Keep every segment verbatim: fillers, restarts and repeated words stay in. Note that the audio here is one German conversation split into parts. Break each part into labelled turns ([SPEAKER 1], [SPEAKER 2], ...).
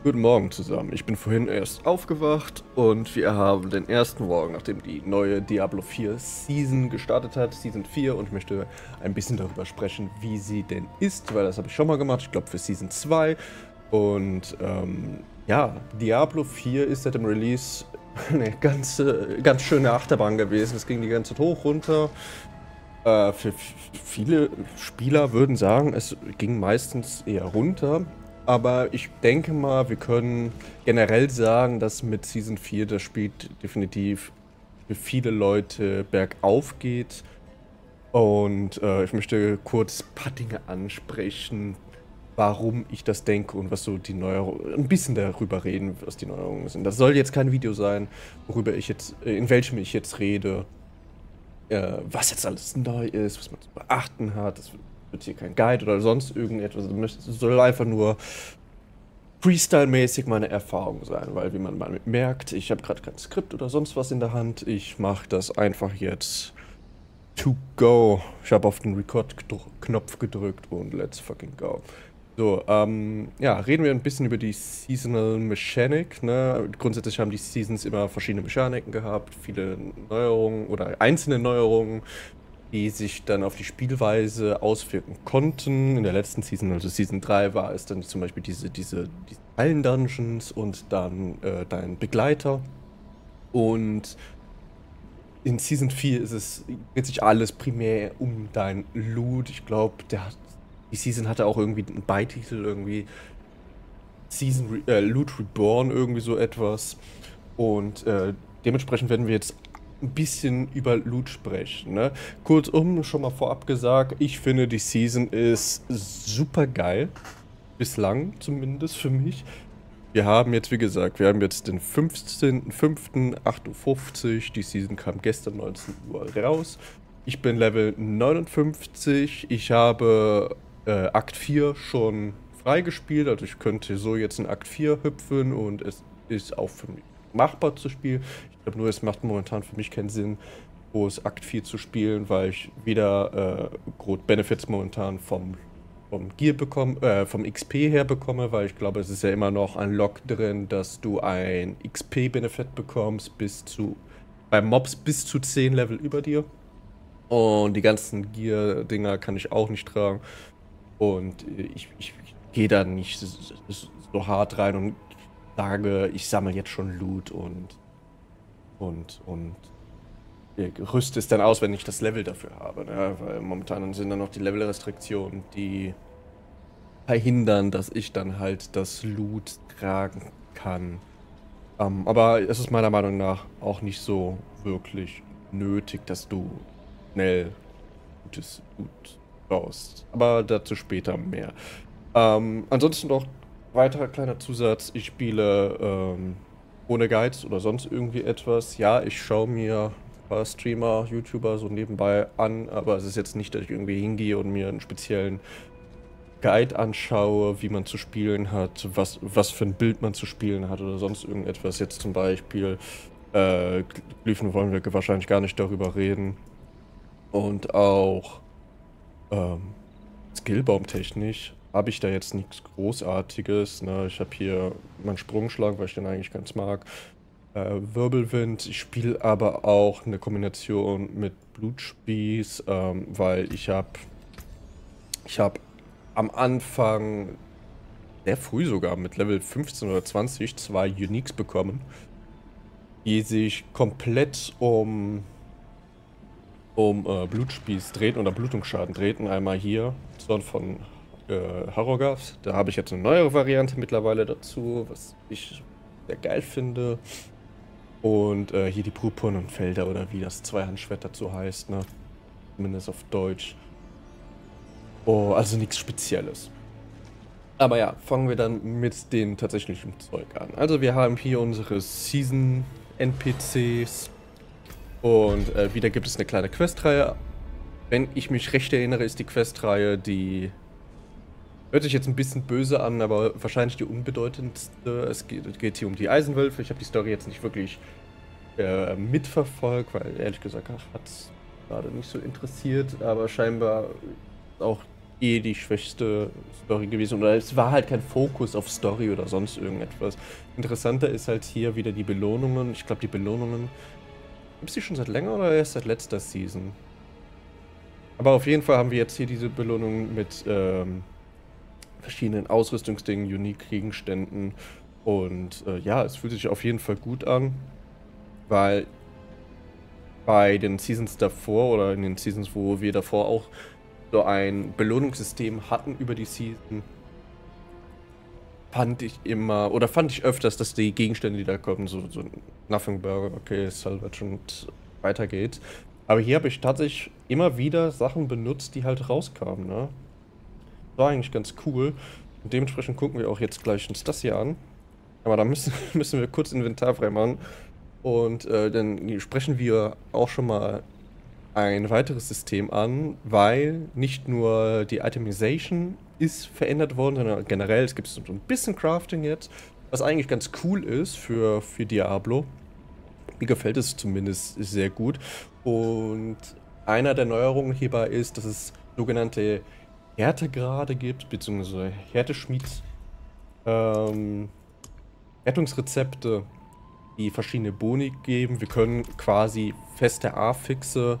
[SPEAKER 1] Guten Morgen zusammen. Ich bin vorhin erst aufgewacht und wir haben den ersten Morgen, nachdem die neue Diablo vier Season gestartet hat, Season vier, und ich möchte ein bisschen darüber sprechen, wie sie denn ist, weil das habe ich schon mal gemacht, ich glaube für Season zwei. Und ähm, ja, Diablo vier ist seit dem Release eine ganze, ganz schöne Achterbahn gewesen. Es ging die ganze Zeit hoch, runter. Äh, für viele Spieler würden sagen, es ging meistens eher runter. Aber ich denke mal, wir können generell sagen, dass mit Season vier das Spiel definitiv für viele Leute bergauf geht. Und äh, ich möchte kurz ein paar Dinge ansprechen, warum ich das denke und was so die Neuerungen, ein bisschen darüber reden, was die Neuerungen sind. Das soll jetzt kein Video sein, worüber ich jetzt, in welchem ich jetzt rede, äh, was jetzt alles neu ist, was man zu beachten hat. Das wird hier kein Guide oder sonst irgendetwas. Es soll einfach nur Freestyle-mäßig meine Erfahrung sein, weil wie man mal merkt, ich habe gerade kein Skript oder sonst was in der Hand. Ich mache das einfach jetzt to go. Ich habe auf den Record-Knopf gedrückt und let's fucking go. So, ähm, ja, reden wir ein bisschen über die Seasonal Mechanik, ne? Grundsätzlich haben die Seasons immer verschiedene Mechaniken gehabt, viele Neuerungen oder einzelne Neuerungen, die sich dann auf die Spielweise auswirken konnten. In der letzten Season, also Season drei, war es dann zum Beispiel diese, diese, diese Hallen-Dungeons und dann äh, dein Begleiter. Und in Season vier ist es, dreht sich alles primär um dein Loot. Ich glaube, der hat, die Season hatte auch irgendwie einen Beititel, irgendwie Season Re äh, Loot Reborn, irgendwie so etwas. Und äh, dementsprechend werden wir jetzt ein bisschen über Loot sprechen, ne? Kurzum, schon mal vorab gesagt, ich finde, die Season ist super geil. Bislang zumindest für mich. Wir haben jetzt, wie gesagt, wir haben jetzt den fünfzehnten fünften acht Uhr fünfzig. Die Season kam gestern neunzehn Uhr raus. Ich bin Level neunundfünfzig. Ich habe äh, Akt vier schon freigespielt. Also ich könnte so jetzt in Akt vier hüpfen und es ist auch für mich machbar zu spielen. Ich glaube nur, es macht momentan für mich keinen Sinn, groß Akt vier zu spielen, weil ich weder äh, groß Benefits momentan vom, vom Gear bekomme, äh, vom X P her bekomme, weil ich glaube, es ist ja immer noch ein Lock drin, dass du ein X P-Benefit bekommst bis zu, bei Mobs bis zu zehn Level über dir. Und die ganzen Gear-Dinger kann ich auch nicht tragen. Und ich, ich, ich gehe da nicht so, so hart rein und sage, ich sammle jetzt schon Loot und und und rüste es dann aus, wenn ich das Level dafür habe, ne? Weil momentan sind dann noch die Levelrestriktionen, die verhindern, dass ich dann halt das Loot tragen kann. Ähm, aber es ist meiner Meinung nach auch nicht so wirklich nötig, dass du schnell gutes Loot brauchst. Aber dazu später mehr. Ähm, ansonsten noch weiterer kleiner Zusatz, ich spiele ähm, ohne Guides oder sonst irgendwie etwas. Ja, ich schaue mir ein paar Streamer, YouTuber so nebenbei an, aber es ist jetzt nicht, dass ich irgendwie hingehe und mir einen speziellen Guide anschaue, wie man zu spielen hat, was, was für ein Bild man zu spielen hat oder sonst irgendetwas. Jetzt zum Beispiel, äh, Glyphen wollen wir wahrscheinlich gar nicht darüber reden. Und auch ähm, Skillbaum-technisch habe ich da jetzt nichts Großartiges, ne? Ich habe hier meinen Sprungschlag, weil ich den eigentlich ganz mag. Äh, Wirbelwind. Ich spiele aber auch eine Kombination mit Blutspieß, ähm, weil ich habe ich habe am Anfang, sehr früh sogar, mit Level fünfzehn oder zwanzig, zwei Uniques bekommen, die sich komplett um um äh, Blutspieß drehten oder Blutungsschaden drehten. Einmal hier, Zorn von äh, Harrogath. Da habe ich jetzt eine neuere Variante mittlerweile dazu, was ich sehr geil finde. Und äh, hier die purpurnen Felder oder wie das Zweihandschwert dazu heißt, ne? Zumindest auf Deutsch. Oh, also nichts Spezielles. Aber ja, fangen wir dann mit den tatsächlichen Zeug an. Also wir haben hier unsere Season-N P Cs. Und äh, wieder gibt es eine kleine Questreihe. Wenn ich mich recht erinnere, ist die Questreihe die... Hört sich jetzt ein bisschen böse an, aber wahrscheinlich die unbedeutendste. Es geht, geht hier um die Eisenwölfe. Ich habe die Story jetzt nicht wirklich äh, mitverfolgt, weil ehrlich gesagt hat es gerade nicht so interessiert. Aber scheinbar auch eh die schwächste Story gewesen. Oder es war halt kein Fokus auf Story oder sonst irgendetwas. Interessanter ist halt hier wieder die Belohnungen. Ich glaube, die Belohnungen... Gibt es die schon seit länger oder erst seit letzter Season? Aber auf jeden Fall haben wir jetzt hier diese Belohnungen mit ähm, verschiedenen Ausrüstungsdingen, Unique-Gegenständen. Und äh, ja, es fühlt sich auf jeden Fall gut an, weil bei den Seasons davor oder in den Seasons, wo wir davor auch so ein Belohnungssystem hatten über die Season, fand ich immer, oder fand ich öfters, dass die Gegenstände, die da kommen, so, so Nothing Burger, okay, Salvage und weitergeht. Aber hier habe ich tatsächlich immer wieder Sachen benutzt, die halt rauskamen, ne? War eigentlich ganz cool. Und dementsprechend gucken wir auch jetzt gleich uns das hier an. Aber da müssen, müssen wir kurz Inventar freimachen. Und äh, dann sprechen wir auch schon mal ein weiteres System an, weil nicht nur die Itemization ist verändert worden, sondern generell, es gibt so ein bisschen Crafting jetzt, was eigentlich ganz cool ist für, für Diablo. Mir gefällt es zumindest sehr gut. Und einer der Neuerungen hierbei ist, dass es sogenannte Härtegrade gibt, beziehungsweise Härteschmieds, ähm, Härtungsrezepte, die verschiedene Boni geben. Wir können quasi feste Affixe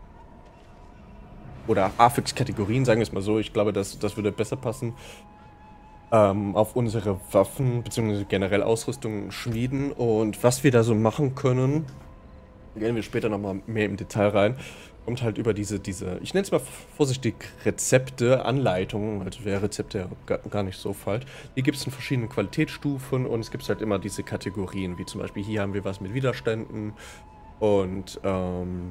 [SPEAKER 1] oder Affix-Kategorien, sagen wir es mal so, ich glaube, das, das würde besser passen, ähm, auf unsere Waffen bzw. generell Ausrüstung schmieden. Und was wir da so machen können, gehen wir später nochmal mehr im Detail rein, kommt halt über diese, diese ich nenne es mal vorsichtig Rezepte, Anleitungen, also wäre Rezepte ja gar, gar nicht so falsch. Hier gibt es in verschiedenen Qualitätsstufen und es gibt halt immer diese Kategorien, wie zum Beispiel hier haben wir was mit Widerständen und ähm,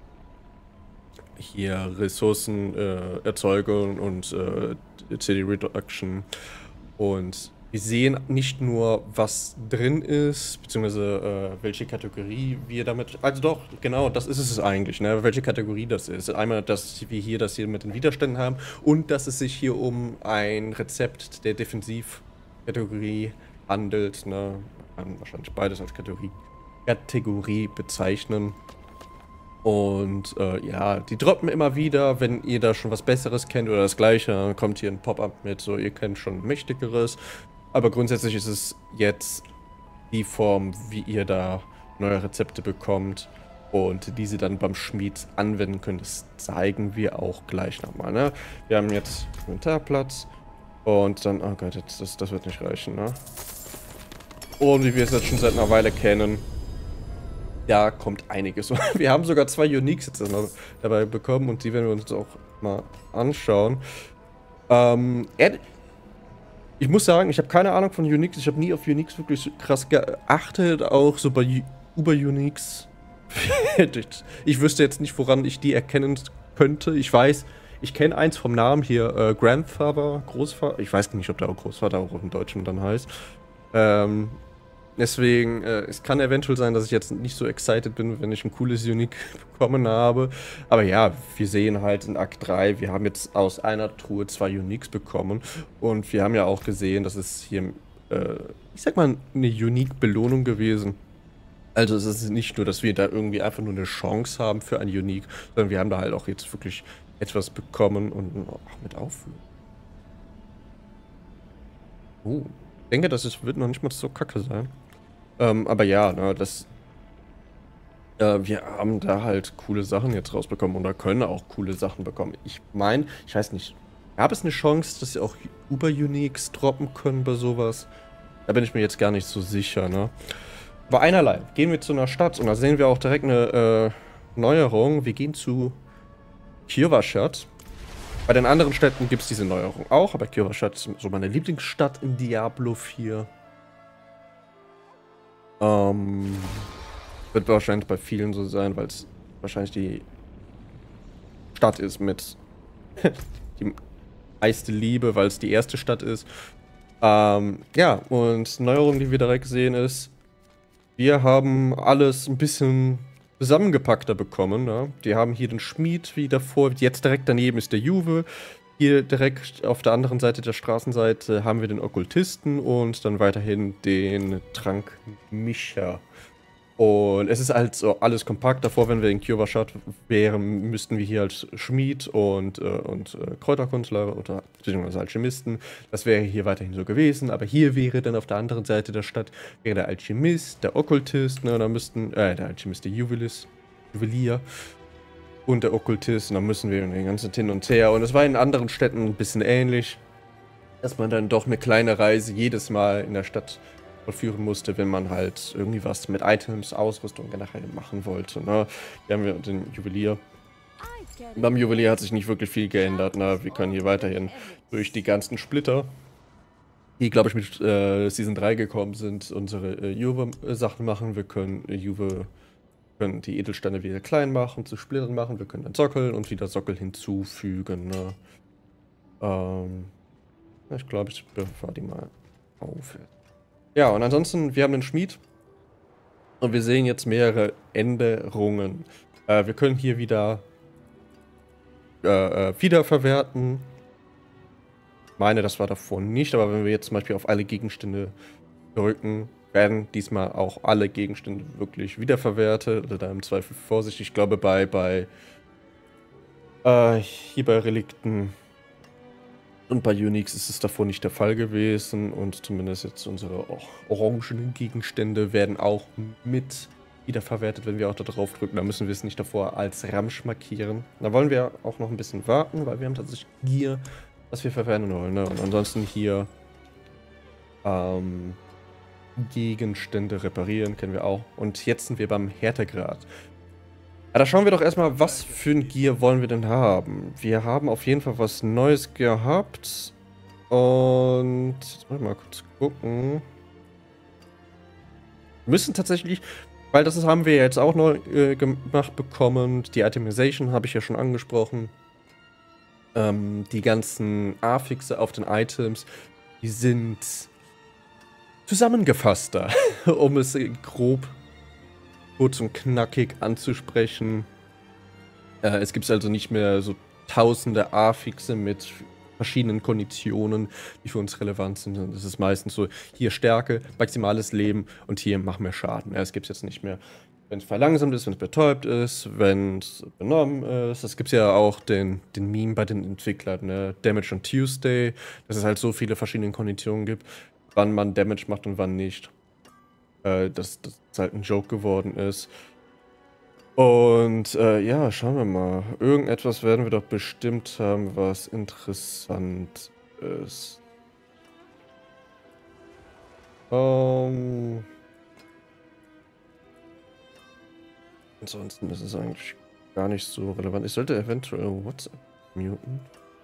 [SPEAKER 1] hier Ressourcen äh, Erzeugung und äh, C D Reduction. Und wir sehen nicht nur, was drin ist, beziehungsweise äh, welche Kategorie wir damit... Also doch, genau, das ist es eigentlich, ne? Welche Kategorie das ist. Einmal, dass wir hier das hier mit den Widerständen haben und dass es sich hier um ein Rezept der Defensivkategorie handelt, ne? Man kann wahrscheinlich beides als Kategorie, Kategorie bezeichnen. Und äh, ja, die droppen immer wieder, wenn ihr da schon was Besseres kennt oder das gleiche, dann kommt hier ein Pop-up mit so, ihr kennt schon Mächtigeres. Aber grundsätzlich ist es jetzt die Form, wie ihr da neue Rezepte bekommt und diese dann beim Schmied anwenden könnt. Das zeigen wir auch gleich nochmal, ne? Wir haben jetzt Inventarplatz und dann, oh Gott, jetzt, das, das wird nicht reichen, ne? Und wie wir es jetzt schon seit einer Weile kennen, da kommt einiges. Wir haben sogar zwei Uniques jetzt dabei bekommen und die werden wir uns auch mal anschauen. Ähm, ich muss sagen, ich habe keine Ahnung von Uniques. Ich habe nie auf Uniques wirklich krass geachtet, auch so bei Uber-Uniques. Ich wüsste jetzt nicht, woran ich die erkennen könnte. Ich weiß, ich kenne eins vom Namen hier, äh, Grandfather, Großvater. Ich weiß nicht, ob der auch Großvater auch im Deutschen dann heißt. Ähm... Deswegen, äh, es kann eventuell sein, dass ich jetzt nicht so excited bin, wenn ich ein cooles Unique bekommen habe. Aber ja, wir sehen halt in Akt drei, wir haben jetzt aus einer Truhe zwei Uniques bekommen. Und wir haben ja auch gesehen, dass es hier, äh, ich sag mal, eine Unique-Belohnung gewesen. Also es ist nicht nur, dass wir da irgendwie einfach nur eine Chance haben für ein Unique, sondern wir haben da halt auch jetzt wirklich etwas bekommen und auch mit Aufführung. Oh, ich denke, das ist, wird noch nicht mal so kacke sein. Ähm, aber ja, ne, das, äh, wir haben da halt coole Sachen jetzt rausbekommen oder können auch coole Sachen bekommen. Ich meine, ich weiß nicht, gab es eine Chance, dass sie auch Uber-Uniques droppen können bei sowas? Da bin ich mir jetzt gar nicht so sicher, ne? Aber einerlei, gehen wir zu einer Stadt und da sehen wir auch direkt eine äh, Neuerung. Wir gehen zu Kjøvaskjat. Bei den anderen Städten gibt es diese Neuerung auch, aber Kjøvaskjat ist so meine Lieblingsstadt in Diablo vier. Ähm, wird wahrscheinlich bei vielen so sein, weil es wahrscheinlich die Stadt ist mit die meiste Liebe, weil es die erste Stadt ist. Ähm, ja, und Neuerung, die wir direkt sehen, ist, wir haben alles ein bisschen zusammengepackter bekommen. Ne? Die haben hier den Schmied wie davor, jetzt direkt daneben ist der Juwe. Hier direkt auf der anderen Seite der Straßenseite haben wir den Okkultisten und dann weiterhin den Trankmischer. Und es ist halt so alles kompakt. Davor, wenn wir in Kyovashad wären, müssten wir hier als Schmied und, äh, und äh, Kräuterkünstler oder beziehungsweise Alchemisten. Das wäre hier weiterhin so gewesen. Aber hier wäre dann auf der anderen Seite der Stadt wäre der Alchemist, der Okkultist, ne, und dann müssten, äh, der Alchemist, der Juwelis, Juwelier und der Okkultist. Und dann müssen wir den ganzen hin und her. Und es war in anderen Städten ein bisschen ähnlich, dass man dann doch eine kleine Reise jedes Mal in der Stadt vollführen musste, wenn man halt irgendwie was mit Items, Ausrüstung generell machen wollte. Ne? Hier haben wir den Juwelier. Beim Juwelier hat sich nicht wirklich viel geändert. Ne? Wir können hier weiterhin durch die ganzen Splitter, die, glaube ich, mit äh, Season drei gekommen sind, unsere äh, Juwe-Sachen machen. Wir können äh, Juwe, können die Edelsteine wieder klein machen, zu Splittern machen. Wir können dann Sockel und wieder Sockel hinzufügen. Ne? Ähm, ich glaube, ich befahre die mal auf. Ja, und ansonsten, wir haben den Schmied und wir sehen jetzt mehrere Änderungen. Äh, wir können hier wieder äh, äh, wiederverwerten. Ich meine, das war davor nicht, aber wenn wir jetzt zum Beispiel auf alle Gegenstände drücken, werden diesmal auch alle Gegenstände wirklich wiederverwertet. Oder da im Zweifel vorsichtig. Ich glaube, bei, bei äh, hier bei Relikten und bei Unix ist es davor nicht der Fall gewesen und zumindest jetzt unsere oh, orangenen Gegenstände werden auch mit wiederverwertet, wenn wir auch da drauf drücken. Da müssen wir es nicht davor als Ramsch markieren. Da wollen wir auch noch ein bisschen warten, weil wir haben tatsächlich Gear, was wir verwenden wollen. Ne? Und ansonsten hier ähm, Gegenstände reparieren kennen wir auch. Und jetzt sind wir beim Härtegrad. Ja, da schauen wir doch erstmal, was für ein Gear wollen wir denn haben. Wir haben auf jeden Fall was Neues gehabt. Und jetzt muss ich mal kurz gucken. Wir müssen tatsächlich, weil das haben wir jetzt auch neu äh, gemacht bekommen. Die Itemization habe ich ja schon angesprochen. Ähm, die ganzen Affixe auf den Items, die sind zusammengefasster, um es grob kurz und knackig anzusprechen. Äh, es gibt also nicht mehr so tausende Affixe mit verschiedenen Konditionen, die für uns relevant sind. Das ist meistens so, hier Stärke, maximales Leben und hier mach mehr Schaden. Ja, es gibt es jetzt nicht mehr, wenn es verlangsamt ist, wenn es betäubt ist, wenn es benommen ist. Es gibt ja auch den, den Meme bei den Entwicklern, ne? Damage on Tuesday, dass es halt so viele verschiedene Konditionen gibt, wann man Damage macht und wann nicht. Dass das halt ein Joke geworden ist. Und äh, ja, schauen wir mal. Irgendetwas werden wir doch bestimmt haben, was interessant ist. Um, ansonsten ist es eigentlich gar nicht so relevant. Ich sollte eventuell WhatsApp muten.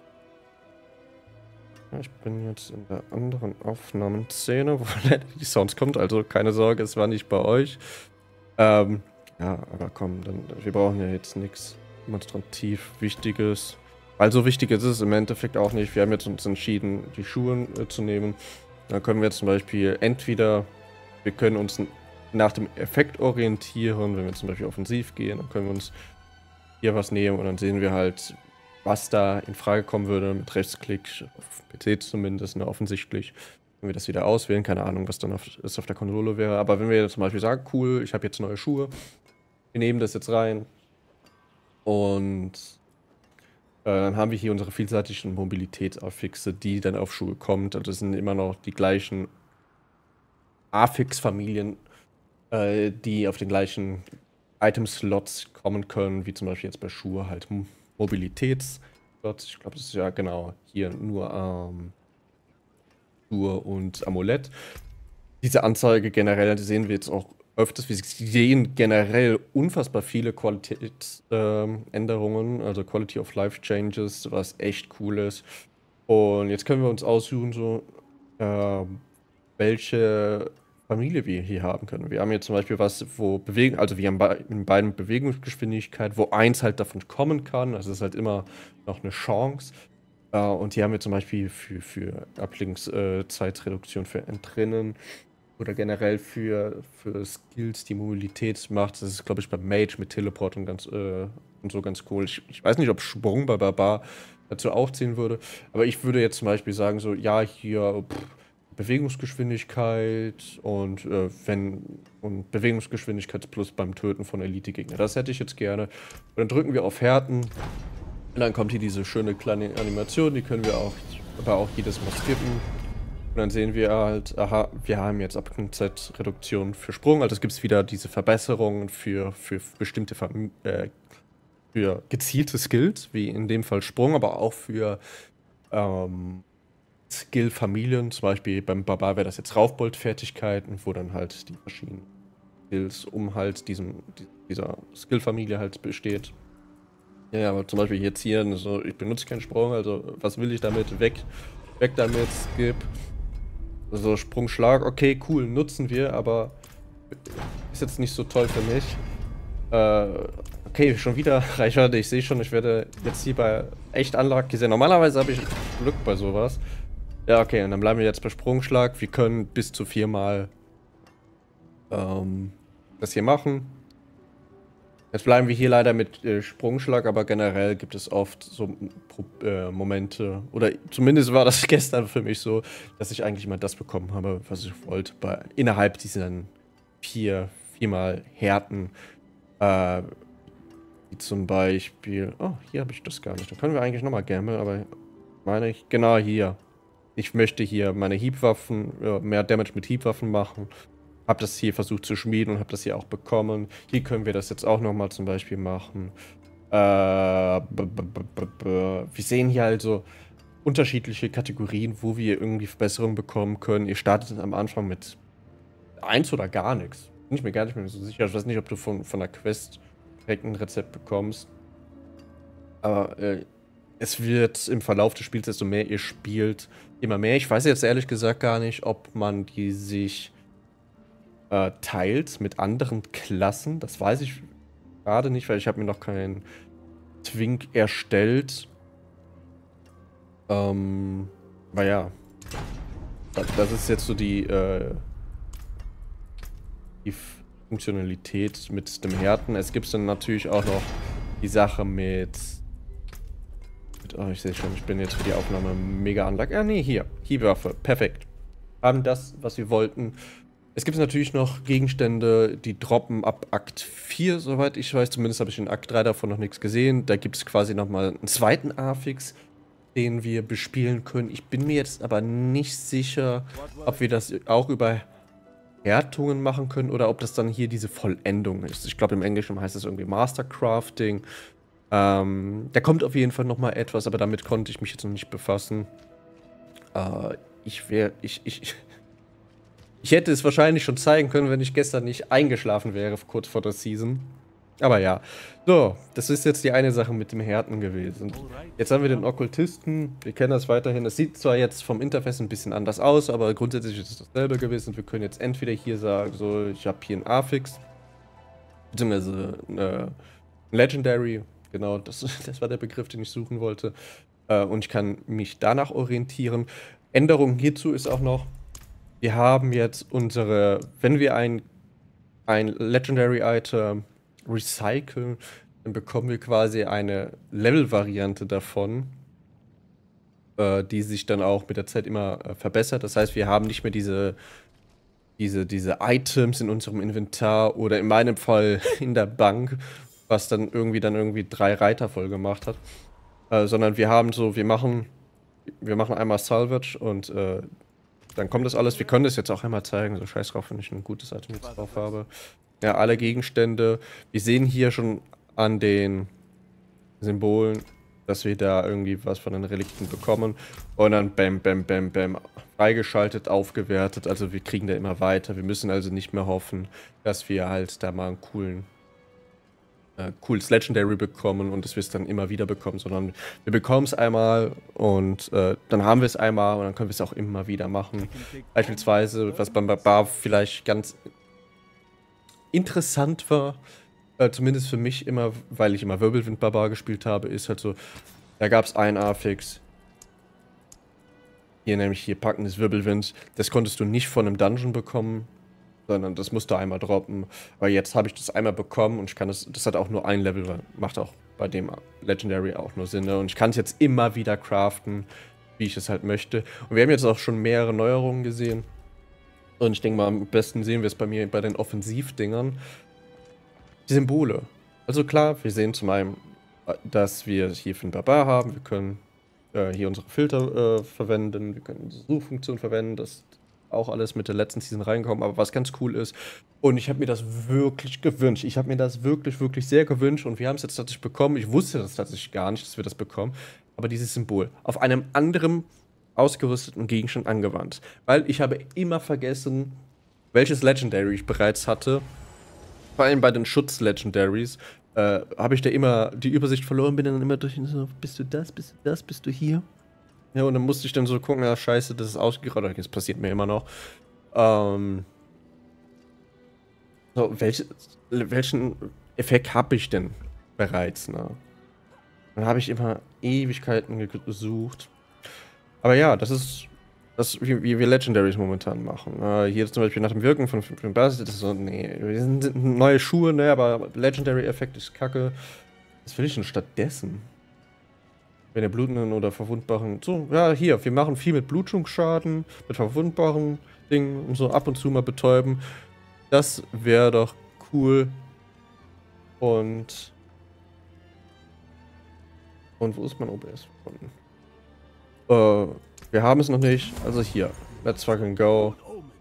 [SPEAKER 1] Ja, ich bin jetzt in der anderen Aufnahmenszene, wo die Sounds kommt, also keine Sorge, es war nicht bei euch. Ähm, ja, aber komm, dann, wir brauchen ja jetzt nichts demonstrativ Wichtiges. Weil so wichtig ist es im Endeffekt auch nicht. Wir haben jetzt uns entschieden, die Schuhe äh, zu nehmen. Dann können wir jetzt zum Beispiel entweder, wir können uns nach dem Effekt orientieren, wenn wir zum Beispiel offensiv gehen, dann können wir uns hier was nehmen und dann sehen wir halt, was da in Frage kommen würde mit Rechtsklick, auf P C zumindest, ne, offensichtlich. Wenn wir das wieder auswählen, keine Ahnung, was dann auf, ist auf der Konsole wäre. Aber wenn wir zum Beispiel sagen, cool, ich habe jetzt neue Schuhe, wir nehmen das jetzt rein und äh, dann haben wir hier unsere vielseitigen Mobilitätsaffixe, die dann auf Schuhe kommt. Also das sind immer noch die gleichen Affix-Familien, äh, die auf den gleichen Item-Slots kommen können, wie zum Beispiel jetzt bei Schuhe halt Mobilitätsslots. Ich glaube, das ist ja genau hier nur ähm, Schuhe und Amulett. Diese Anzeige generell die sehen wir jetzt auch öfters. Wir sehen generell unfassbar viele Qualitätsänderungen, äh, also Quality of Life Changes, was echt cool ist. Und jetzt können wir uns aussuchen, so äh, welche Familie wir hier haben können. Wir haben hier zum Beispiel was, wo Bewegen, also wir haben bei, in beiden Bewegungsgeschwindigkeit, wo eins halt davon kommen kann. Also es ist halt immer noch eine Chance. Uh, und hier haben wir zum Beispiel für, für Ablenkungszeitreduktion für Entrinnen oder generell für, für Skills, die Mobilität macht. Das ist, glaube ich, bei Mage mit Teleport und, ganz, äh, und so ganz cool. Ich, ich weiß nicht, ob Sprung bei Barbar dazu auch zählen würde, aber ich würde jetzt zum Beispiel sagen, so, ja, hier pff, Bewegungsgeschwindigkeit und, äh, wenn und Bewegungsgeschwindigkeit plus beim Töten von Elite-Gegner. Das hätte ich jetzt gerne. Und dann drücken wir auf Härten. Und dann kommt hier diese schöne kleine Animation, die können wir auch, aber auch jedes Mal skippen. Und dann sehen wir halt, aha, wir haben jetzt ab Z Reduktion für Sprung. Also es gibt wieder diese Verbesserungen für, für bestimmte, äh, für gezielte Skills, wie in dem Fall Sprung, aber auch für ähm, Skill-Familien. Zum Beispiel beim Barbar wäre das jetzt Raufbold-Fertigkeiten, wo dann halt die verschiedenen Skills um halt diesem, dieser Skill-Familie halt besteht. Ja, aber zum Beispiel jetzt hier, so, ich benutze keinen Sprung, also was will ich damit? Weg, weg damit, skip. So, Sprung, Schlag, okay, cool, nutzen wir, aber ist jetzt nicht so toll für mich. Äh, okay, schon wieder Reichweite, ich sehe schon, ich werde jetzt hier bei echt unlucky sein. Normalerweise habe ich Glück bei sowas. Ja, okay, und dann bleiben wir jetzt bei Sprungschlag. Wir können bis zu viermal ähm, das hier machen. Jetzt bleiben wir hier leider mit äh, Sprungschlag, aber generell gibt es oft so äh, Momente, oder zumindest war das gestern für mich so, dass ich eigentlich mal das bekommen habe, was ich wollte, bei, innerhalb diesen vier, viermal Härten. Äh, wie zum Beispiel, oh, hier habe ich das gar nicht, da können wir eigentlich nochmal gammeln, aber meine ich, genau hier. Ich möchte hier meine Hiebwaffen, ja, mehr Damage mit Hiebwaffen machen. Hab das hier versucht zu schmieden und habe das hier auch bekommen. Hier können wir das jetzt auch nochmal zum Beispiel machen. Äh, b -b -b -b -b wir sehen hier also unterschiedliche Kategorien, wo wir irgendwie Verbesserungen bekommen können. Ihr startet am Anfang mit eins oder gar nichts. Bin ich mir gar nicht mehr so sicher. Ich weiß nicht, ob du von, von der Quest direkt ein Rezept bekommst. Aber äh, es wird im Verlauf des Spiels, desto mehr ihr spielt, immer mehr. Ich weiß jetzt ehrlich gesagt gar nicht, ob man die sich äh, teilt mit anderen Klassen. Das weiß ich gerade nicht, weil ich habe mir noch keinen Twink erstellt. Ähm, aber ja. Das ist jetzt so die, äh, die Funktionalität mit dem Härten. Es gibt dann natürlich auch noch die Sache mit... mit oh, ich sehe schon, ich bin jetzt für die Aufnahme mega unlucky. Ah, nee, hier. Hiebwaffe. Perfekt. Haben das, was wir wollten. Es gibt natürlich noch Gegenstände, die droppen ab Akt vier, soweit ich weiß. Zumindest habe ich in Akt drei davon noch nichts gesehen. Da gibt es quasi nochmal einen zweiten Affix, den wir bespielen können. Ich bin mir jetzt aber nicht sicher, ob wir das auch über Härtungen machen können oder ob das dann hier diese Vollendung ist. Ich glaube, im Englischen heißt es irgendwie Mastercrafting. Ähm, da kommt auf jeden Fall nochmal etwas, aber damit konnte ich mich jetzt noch nicht befassen. Äh, ich wäre... Ich, ich, ich hätte es wahrscheinlich schon zeigen können, wenn ich gestern nicht eingeschlafen wäre, kurz vor der Season. Aber ja. So, das ist jetzt die eine Sache mit dem Härten gewesen. Jetzt haben wir den Okkultisten. Wir kennen das weiterhin. Es sieht zwar jetzt vom Interface ein bisschen anders aus, aber grundsätzlich ist es dasselbe gewesen. Wir können jetzt entweder hier sagen, so, ich habe hier einen Affix, beziehungsweise eine Legendary. Genau, das, das war der Begriff, den ich suchen wollte. Äh, und ich kann mich danach orientieren. Änderung hierzu ist auch noch, wir haben jetzt unsere, wenn wir ein, ein Legendary-Item recyceln, dann bekommen wir quasi eine Level-Variante davon, äh, die sich dann auch mit der Zeit immer äh, verbessert. Das heißt, wir haben nicht mehr diese, diese, diese Items in unserem Inventar oder in meinem Fall in der Bank, was dann irgendwie dann irgendwie drei Reiter voll gemacht hat. Äh, sondern wir haben so, wir machen, wir machen einmal Salvage und äh, dann kommt das alles. Wir können das jetzt auch einmal zeigen. So scheiß drauf, wenn ich ein gutes Item jetzt drauf habe. Ja, alle Gegenstände. Wir sehen hier schon an den Symbolen, dass wir da irgendwie was von den Relikten bekommen. Und dann bam, bam, bam, bam. Freigeschaltet, aufgewertet. Also wir kriegen da immer weiter. Wir müssen also nicht mehr hoffen, dass wir halt da mal einen coolen äh, cooles Legendary bekommen und dass wir es dann immer wieder bekommen, sondern wir bekommen es einmal und äh, dann haben wir es einmal und dann können wir es auch immer wieder machen. Beispielsweise, was beim Barbar vielleicht ganz interessant war, äh, zumindest für mich immer, weil ich immer Wirbelwind-Barbar gespielt habe, ist halt so, da gab es einen Affix. Hier nämlich hier Packen des Wirbelwinds. Das konntest du nicht von einem Dungeon bekommen, sondern das musste einmal droppen. Aber jetzt habe ich das einmal bekommen und ich kann das, das hat auch nur ein Level, macht auch bei dem Legendary auch nur Sinn. Ne? Und ich kann es jetzt immer wieder craften. wie ich es halt möchte. Und wir haben jetzt auch schon mehrere Neuerungen gesehen. Und ich denke mal, am besten sehen wir es bei mir bei den Offensivdingern. Die Symbole. Also klar, wir sehen zum einen, dass wir hier für den Barbar haben. Wir können äh, hier unsere Filter äh, verwenden. Wir können diese Suchfunktion verwenden. Das auch alles mit der letzten Season reinkommen. Aber was ganz cool ist, und ich habe mir das wirklich gewünscht. Ich habe mir das wirklich, wirklich sehr gewünscht. Und wir haben es jetzt tatsächlich bekommen. Ich wusste das tatsächlich gar nicht, dass wir das bekommen. Aber dieses Symbol auf einem anderen ausgerüsteten Gegenstand angewandt. Weil ich habe immer vergessen, welches Legendary ich bereits hatte. Vor allem bei den Schutz-Legendaries äh, habe ich da immer die Übersicht verloren, bin dann immer durch so, bist du das, bist du das, bist du hier? Ja, und dann musste ich dann so gucken, ja scheiße, das ist ausgerottet, das passiert mir immer noch. Ähm, so, welche, welchen Effekt habe ich denn bereits, ne? Dann habe ich immer Ewigkeiten gesucht. Aber ja, das ist das, wie, wie wir Legendaries momentan machen. Uh, hier zum Beispiel nach dem Wirken von dem Basis, das ist so, nee, wir sind neue Schuhe, ne, aber Legendary-Effekt ist kacke. Was will ich denn stattdessen? Wenn der blutenden oder verwundbaren. So, ja, hier, wir machen viel mit Blutungsschaden, mit verwundbaren Dingen und so ab und zu mal betäuben. Das wäre doch cool. Und. Und wo ist mein O B S? Äh, wir haben es noch nicht. Also hier. Let's fucking go.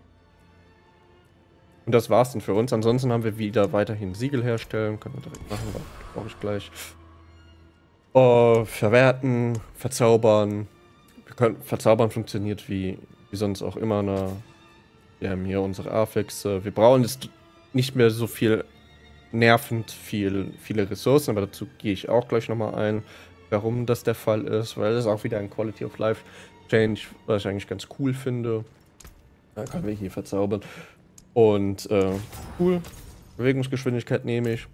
[SPEAKER 1] Und das war's dann für uns. Ansonsten haben wir wieder weiterhin Siegel herstellen. Können wir direkt machen, brauche ich gleich. Uh, verwerten, verzaubern. Wir können, verzaubern funktioniert wie, wie sonst auch immer. Ne? Wir haben hier unsere Affix. Wir brauchen jetzt nicht mehr so viel nervend viel, viele Ressourcen, aber dazu gehe ich auch gleich nochmal ein, warum das der Fall ist, weil das ist auch wieder ein Quality of Life Change, was ich eigentlich ganz cool finde. Da können wir hier verzaubern. Und äh, cool. Bewegungsgeschwindigkeit nehme ich.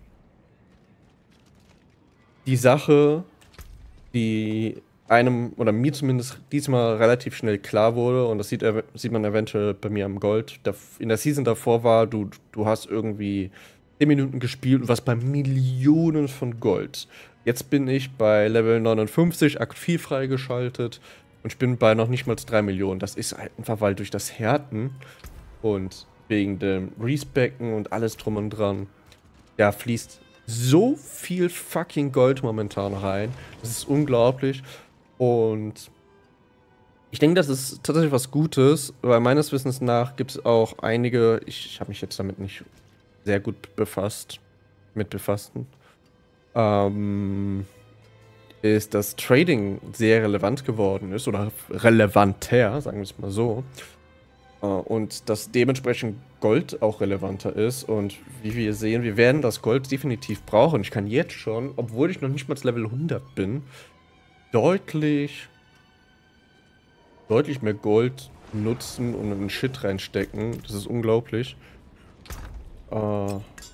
[SPEAKER 1] Die Sache, die einem, oder mir zumindest diesmal relativ schnell klar wurde, und das sieht, sieht man eventuell bei mir am Gold, in der Season davor war, du, du hast irgendwie zehn Minuten gespielt und warst bei Millionen von Gold. Jetzt bin ich bei Level neunundfünfzig, Akt vier freigeschaltet, und ich bin bei noch nicht mal drei Millionen. Das ist einfach, weil durch das Härten und wegen dem Respecken und alles drum und dran, da fließt so viel fucking Gold momentan rein. Das ist unglaublich. Und ich denke, das ist tatsächlich was Gutes, weil meines Wissens nach gibt es auch einige, ich, ich habe mich jetzt damit nicht sehr gut befasst, mit befassten, ähm, ist, dass Trading sehr relevant geworden ist, oder relevanter, sagen wir es mal so. Und dass dementsprechend Gold auch relevanter ist. Und wie wir sehen, wir werden das Gold definitiv brauchen. Ich kann jetzt schon, obwohl ich noch nicht mal Level hundert bin, deutlich, deutlich mehr Gold nutzen und in den Shit reinstecken. Das ist unglaublich. Äh,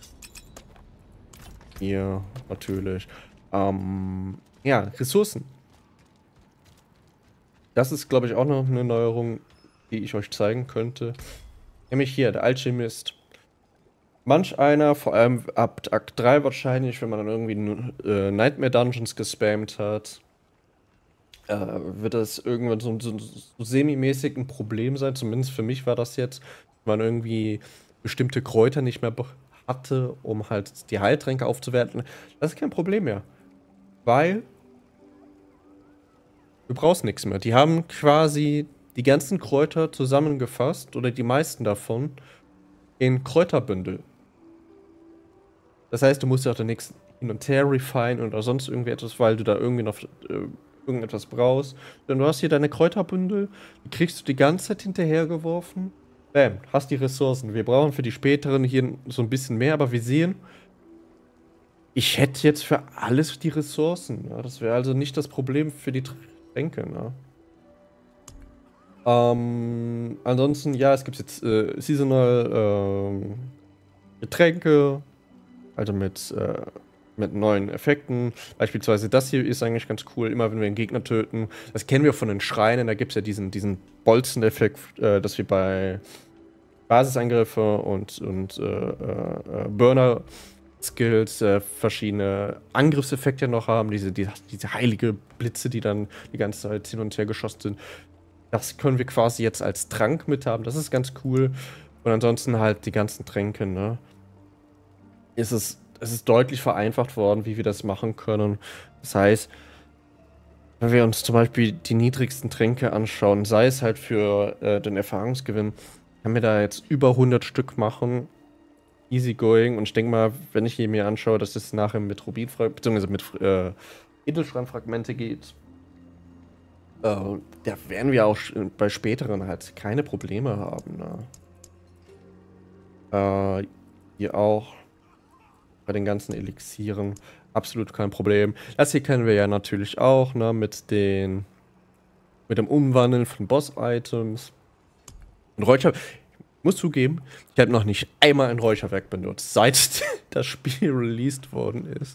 [SPEAKER 1] hier, natürlich. Ähm, ja, Ressourcen. Das ist, glaube ich, auch noch eine Neuerung, die ich euch zeigen könnte. Nämlich hier, der Alchemist. Manch einer, vor allem ab Akt drei wahrscheinlich, wenn man dann irgendwie äh, Nightmare Dungeons gespammt hat, äh, wird das irgendwann so, so, so semi-mäßig ein Problem sein. Zumindest für mich war das jetzt, wenn man irgendwie bestimmte Kräuter nicht mehr hatte, um halt die Heiltränke aufzuwerten. Das ist kein Problem mehr. Weil du brauchst nichts mehr. Die haben quasi die ganzen Kräuter zusammengefasst, oder die meisten davon, in Kräuterbündel. Das heißt, du musst ja auch den nächsten hin und her refine oder sonst irgendwie etwas, weil du da irgendwie noch äh, irgendetwas brauchst. Denn du hast hier deine Kräuterbündel, die kriegst du die ganze Zeit hinterhergeworfen. Bam, hast die Ressourcen. Wir brauchen für die späteren hier so ein bisschen mehr, aber wir sehen, ich hätte jetzt für alles die Ressourcen. Ja? Das wäre also nicht das Problem für die Tränke, ne? Ähm, ansonsten, ja, es gibt jetzt äh, Seasonal ähm, Getränke, also mit, äh, mit neuen Effekten. Beispielsweise das hier ist eigentlich ganz cool, immer wenn wir einen Gegner töten. Das kennen wir von den Schreinen, da gibt es ja diesen, diesen Bolzen-Effekt, äh, dass wir bei Basisangriffe und, und äh, äh, Burner Skills, äh, verschiedene Angriffseffekte noch haben, diese, die, diese heilige Blitze, die dann die ganze Zeit hin und her geschossen sind. Das können wir quasi jetzt als Trank mit haben, das ist ganz cool. Und ansonsten halt die ganzen Tränke, ne? Es ist, es ist deutlich vereinfacht worden, wie wir das machen können. Das heißt, wenn wir uns zum Beispiel die niedrigsten Tränke anschauen, sei es halt für äh, den Erfahrungsgewinn, können wir da jetzt über hundert Stück machen. Easy going. Und ich denke mal, wenn ich hier mir anschaue, dass es nachher mit Rubinfragmente, beziehungsweise mit äh, Edelsteinfragmente geht, äh, da werden wir auch bei späteren halt keine Probleme haben. Ne? Äh, hier auch bei den ganzen Elixieren absolut kein Problem. Das hier kennen wir ja natürlich auch, ne, mit den mit dem Umwandeln von Boss-Items. Und Räucher, ich muss zugeben, ich habe noch nicht einmal ein Räucherwerk benutzt, seit das Spiel released worden ist.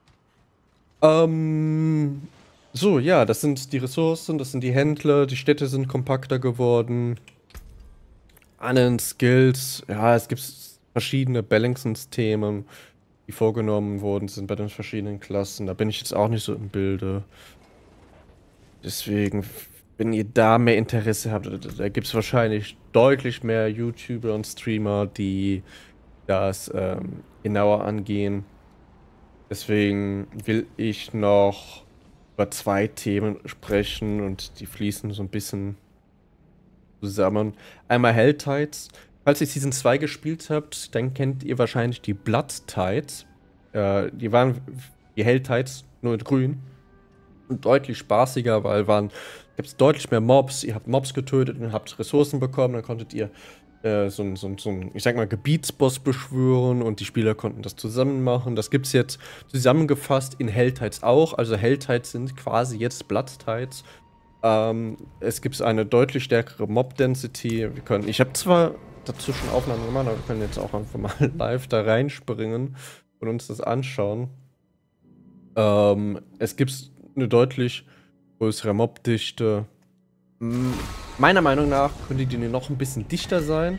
[SPEAKER 1] Ähm, so, ja, das sind die Ressourcen, das sind die Händler, die Städte sind kompakter geworden. An den Skills, ja, es gibt verschiedene Balancing-Themen, die vorgenommen worden sind bei den verschiedenen Klassen. Da bin ich jetzt auch nicht so im Bilde. Deswegen, wenn ihr da mehr Interesse habt, da gibt es wahrscheinlich deutlich mehr YouTuber und Streamer, die das ähm, genauer angehen. Deswegen will ich noch über zwei Themen sprechen und die fließen so ein bisschen zusammen. Einmal Hell Tides. Falls ihr Season zwei gespielt habt, dann kennt ihr wahrscheinlich die Blood Tides. Äh, die waren die Hell Tides, nur in grün. Und deutlich spaßiger, weil waren gibt es deutlich mehr Mobs. Ihr habt Mobs getötet und habt Ressourcen bekommen. Dann konntet ihr äh, so ein, so, so ein, ich sag mal, Gebietsboss beschwören und die Spieler konnten das zusammen machen. Das gibt es jetzt zusammengefasst in Hell Tides auch. Also Hell Tides sind quasi jetzt Blood Tides. Ähm, es gibt eine deutlich stärkere Mob-Density. Wir können, ich habe zwar dazu schon Aufnahmen gemacht, aber wir können jetzt auch einfach mal live da reinspringen und uns das anschauen. Ähm, es gibt eine deutlich größere Mobdichte. Meiner Meinung nach könnte die noch ein bisschen dichter sein.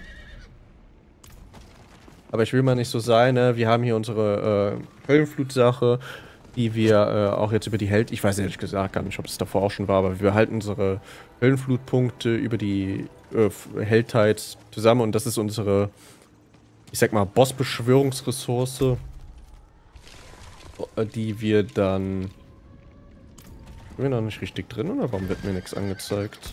[SPEAKER 1] Aber ich will mal nicht so sein, ne? Wir haben hier unsere äh, Höllenflut-Sache, die wir äh, auch jetzt über die Held... Ich weiß ehrlich gesagt gar nicht, ob es davor auch schon war, aber wir halten unsere Höllenflutpunkte über die äh, Hell Tides zusammen und das ist unsere, ich sag mal, Boss-Beschwörungsressource, die wir dann... Sind wir noch nicht richtig drin oder warum wird mir nichts angezeigt?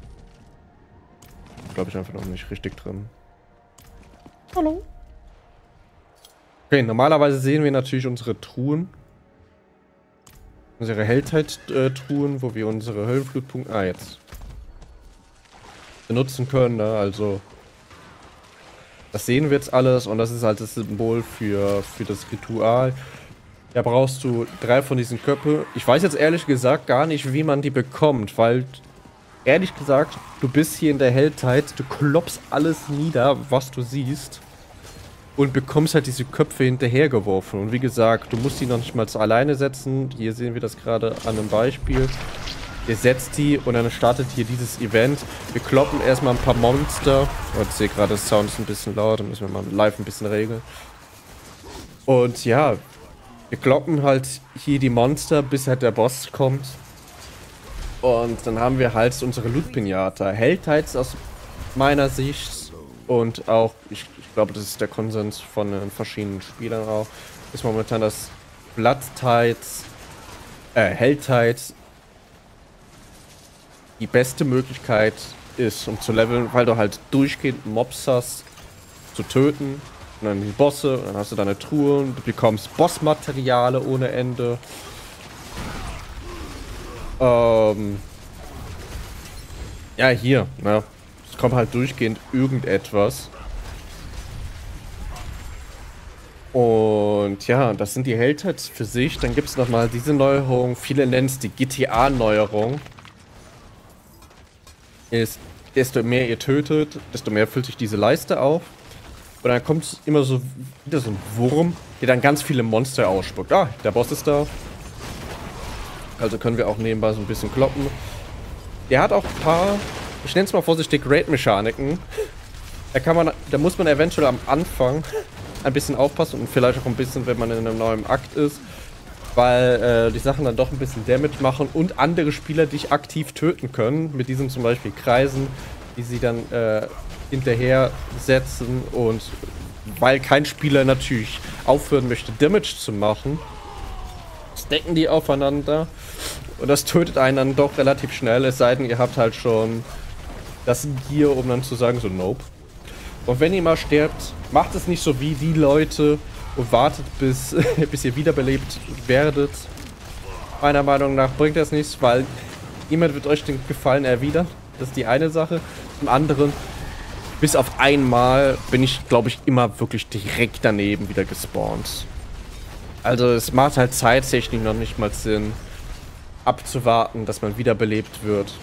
[SPEAKER 1] Glaube ich einfach noch nicht richtig drin. Hallo? Okay, normalerweise sehen wir natürlich unsere Truhen. Unsere Helltide-Truhen, wo wir unsere Höllenflutpunkte... Ah, jetzt. Benutzen können, ne? Also... Das sehen wir jetzt alles und das ist halt das Symbol für, für das Ritual. Da brauchst du drei von diesen Köpfe. Ich weiß jetzt ehrlich gesagt gar nicht, wie man die bekommt, weil... Ehrlich gesagt, du bist hier in der Helltide, du klopfst alles nieder, was du siehst. Und bekommst halt diese Köpfe hinterhergeworfen. Und wie gesagt, du musst die noch nicht mal alleine setzen. Hier sehen wir das gerade an einem Beispiel. Ihr setzt die und dann startet hier dieses Event. Wir kloppen erstmal ein paar Monster. Oh, ich sehe gerade, das Sound ist ein bisschen laut. Da müssen wir mal live ein bisschen regeln. Und ja, wir kloppen halt hier die Monster, bis halt der Boss kommt. Und dann haben wir halt unsere Loot-Pinata. Helltides aus meiner Sicht und auch, ich, ich glaube, das ist der Konsens von den verschiedenen Spielern auch, ist momentan das Blood Tides, äh, Helltides die beste Möglichkeit ist, um zu leveln, weil du halt durchgehend Mobs hast, zu töten. Und dann die Bosse, und dann hast du deine Truhen, du bekommst Bossmateriale ohne Ende. Ähm, ja, hier, ne? Es kommt halt durchgehend irgendetwas. Und ja, das sind die Helltides für sich. Dann gibt es nochmal diese Neuerung. Viele nennen es die G T A-Neuerung. Ist, desto mehr ihr tötet, desto mehr füllt sich diese Leiste auf. Und dann kommt immer so wieder so ein Wurm, der dann ganz viele Monster ausspuckt. Ah, der Boss ist da. Also können wir auch nebenbei so ein bisschen kloppen. Der hat auch ein paar, ich nenne es mal vorsichtig, Raid-Mechaniken. Da kann man, da muss man eventuell am Anfang ein bisschen aufpassen und vielleicht auch ein bisschen, wenn man in einem neuen Akt ist, weil äh, die Sachen dann doch ein bisschen Damage machen und andere Spieler dich aktiv töten können, mit diesen zum Beispiel Kreisen, die sie dann äh, hinterher setzen, und weil kein Spieler natürlich aufhören möchte, Damage zu machen, stacken die aufeinander und das tötet einen dann doch relativ schnell, es sei denn, ihr habt halt schon das Gear, um dann zu sagen, so nope. Und wenn ihr mal sterbt, macht es nicht so wie die Leute und wartet, bis, bis ihr wiederbelebt werdet. Meiner Meinung nach bringt das nichts, weil niemand wird euch den Gefallen erwidern. Das ist die eine Sache. Zum anderen, bis auf einmal bin ich, glaube ich, immer wirklich direkt daneben wieder gespawnt. Also es macht halt zeittechnisch noch nicht mal Sinn, abzuwarten, dass man wiederbelebt wird.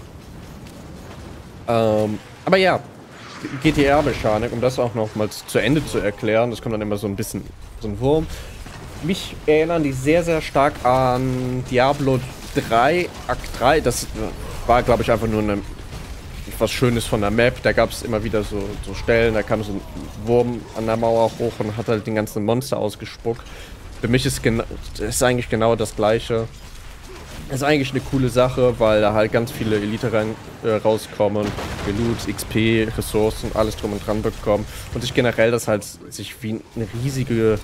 [SPEAKER 1] Ähm, aber ja, G T R-Mechanik, um das auch noch mal zu Ende zu erklären, das kommt dann immer so ein bisschen so ein Wurm. Mich erinnern die sehr, sehr stark an Diablo drei, Akt drei. Das war, glaube ich, einfach nur eine, was Schönes von der Map. Da gab es immer wieder so, so Stellen, da kam so ein Wurm an der Mauer hoch und hat halt den ganzen Monster ausgespuckt. Für mich ist, ist eigentlich genau das Gleiche. Das ist eigentlich eine coole Sache, weil da halt ganz viele Elite rein, äh, rauskommen, Loot, X P, Ressourcen, alles drum und dran bekommen und sich generell das halt sich wie eine riesige...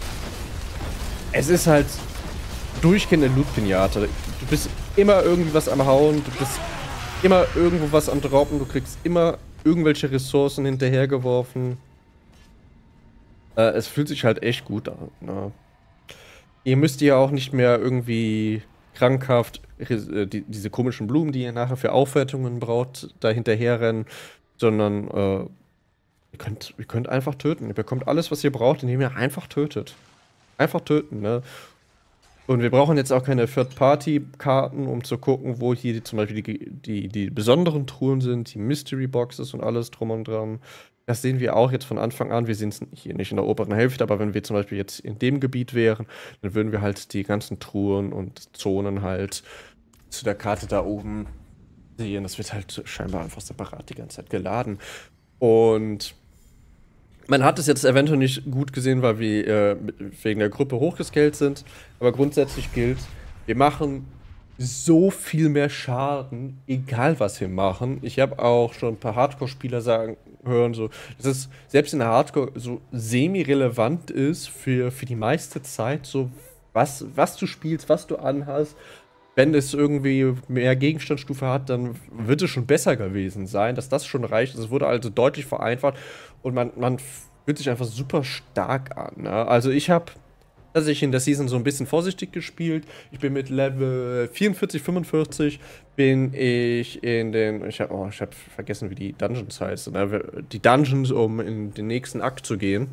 [SPEAKER 1] Es ist halt durchgehende Loot-Pinata. Du bist immer irgendwie was am Hauen, du bist immer irgendwo was am Droppen, du kriegst immer irgendwelche Ressourcen hinterhergeworfen. Äh, es fühlt sich halt echt gut an. Ne? Ihr müsst ja auch nicht mehr irgendwie krankhaft äh, die, diese komischen Blumen, die ihr nachher für Aufwertungen braucht, da hinterher rennen, sondern äh, ihr, könnt, ihr könnt einfach töten. Ihr bekommt alles, was ihr braucht, indem ihr einfach tötet. Einfach töten, ne? Und wir brauchen jetzt auch keine Third-Party-Karten, um zu gucken, wo hier die, zum Beispiel die, die, die besonderen Truhen sind, die Mystery-Boxes und alles drum und dran. Das sehen wir auch jetzt von Anfang an. Wir sehen es hier nicht in der oberen Hälfte, aber wenn wir zum Beispiel jetzt in dem Gebiet wären, dann würden wir halt die ganzen Truhen und Zonen halt zu der Karte da oben sehen. Das wird halt scheinbar einfach separat die ganze Zeit geladen. Und man hat es jetzt eventuell nicht gut gesehen, weil wir äh, wegen der Gruppe hochgescaled sind. Aber grundsätzlich gilt, wir machen so viel mehr Schaden, egal was wir machen. Ich habe auch schon ein paar Hardcore-Spieler sagen hören, so, dass es selbst in der Hardcore so semi-relevant ist für, für die meiste Zeit, so was, was du spielst, was du anhast. Wenn es irgendwie mehr Gegenstandsstufe hat, dann wird es schon besser gewesen sein, dass das schon reicht. Es wurde also deutlich vereinfacht und man, man fühlt sich einfach super stark an. Ne? Also ich habe tatsächlich in der Season so ein bisschen vorsichtig gespielt. Ich bin mit Level vierundvierzig, fünfundvierzig bin ich in den, ich habe oh, ich hab vergessen, wie die Dungeons heißen, ne? Die Dungeons, um in den nächsten Akt zu gehen.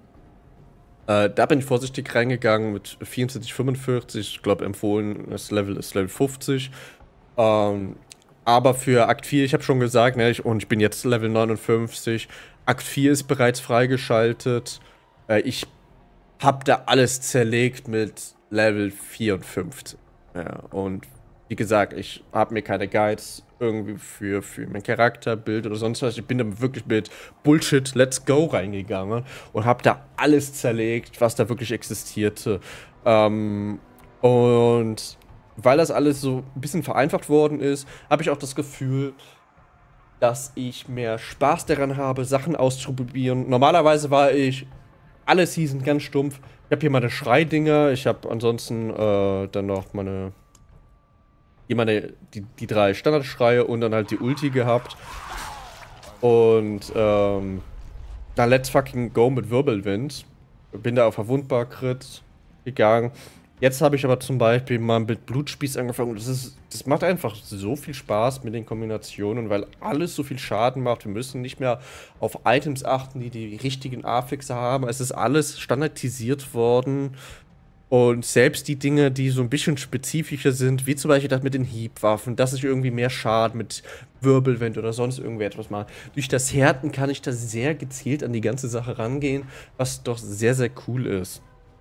[SPEAKER 1] Äh, da bin ich vorsichtig reingegangen mit vierundvierzig, fünfundvierzig. Ich glaube, empfohlen, das Level ist Level fünfzig. Ähm, aber für Akt vier, ich habe schon gesagt, ne, ich, und ich bin jetzt Level neunundfünfzig. Akt vier ist bereits freigeschaltet. Äh, ich habe da alles zerlegt mit Level vierundfünfzig. Ja, und wie gesagt, ich habe mir keine Guides irgendwie für, für mein Charakterbild oder sonst was. Ich bin da wirklich mit Bullshit, let's go reingegangen und habe da alles zerlegt, was da wirklich existierte. Ähm, und weil das alles so ein bisschen vereinfacht worden ist, habe ich auch das Gefühl, dass ich mehr Spaß daran habe, Sachen auszuprobieren. Normalerweise war ich alle Season ganz stumpf. Ich habe hier meine Schreidinger, ich habe ansonsten äh, dann noch meine Hier meine, die, die drei Standardschreie und dann halt die Ulti gehabt. Und ähm, dann let's fucking go mit Wirbelwind. Bin da auf Verwundbar-Crit gegangen. Jetzt habe ich aber zum Beispiel mal mit Blutspieß angefangen. Das, ist, das macht einfach so viel Spaß mit den Kombinationen, weil alles so viel Schaden macht. Wir müssen nicht mehr auf Items achten, die die richtigen Affixe haben. Es ist alles standardisiert worden. Und selbst die Dinge, die so ein bisschen spezifischer sind, wie zum Beispiel das mit den Hiebwaffen, dass ich irgendwie mehr Schaden mit Wirbelwind oder sonst irgendwie etwas mache. Durch das Härten kann ich da sehr gezielt an die ganze Sache rangehen, was doch sehr, sehr cool ist.